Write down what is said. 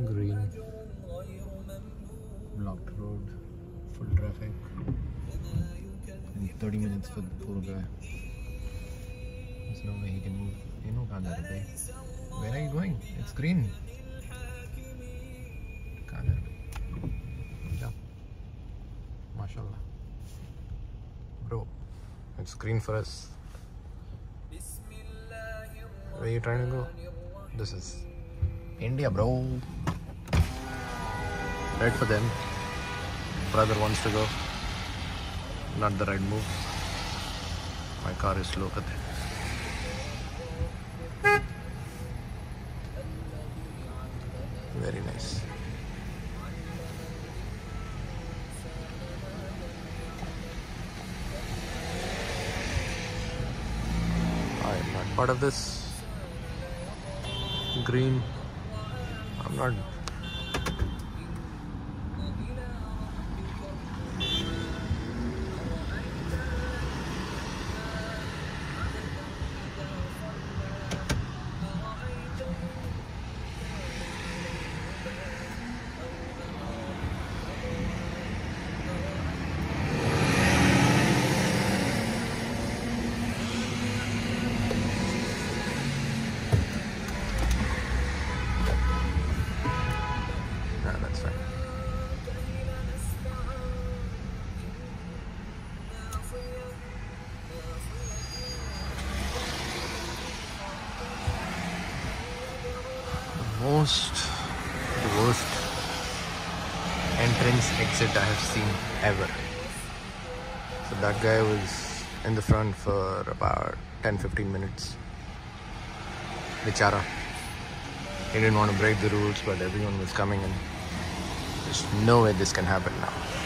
Green. Blocked road. Full traffic. And 30 minutes for the poor guy. There's no way he can move. You know, Kanar, okay? Where are you going? It's green. Kanar. Yeah. MashaAllah. Bro, it's green for us. Where are you trying to go? This is India, bro. Right for them. Brother wants to go. Not the right move. My car is slow. Very nice. I am not part of this. Green. I'm not. That's fine. The worst entrance exit I have seen ever. So that guy was in the front for about 10-15 minutes. Bichara. He didn't want to break the rules, but everyone was coming in. There's no way this can happen now.